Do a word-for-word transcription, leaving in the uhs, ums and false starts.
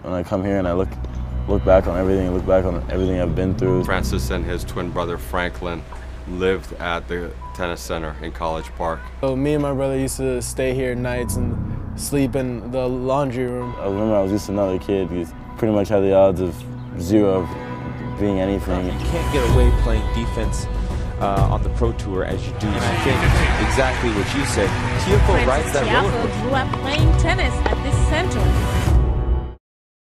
when I come here and I look look back on everything, look back on everything I've been through. Francis and his twin brother Franklin lived at the tennis center in College Park. So me and my brother used to stay here nights and sleep in the laundry room. I remember I was just another kid who pretty much had the odds of zero of being anything. You can't get away playing defense uh, on the Pro Tour as you do. And I think exactly what you said. Tiafoe rides that roller coaster. Tiafoe grew up playing tennis at this center.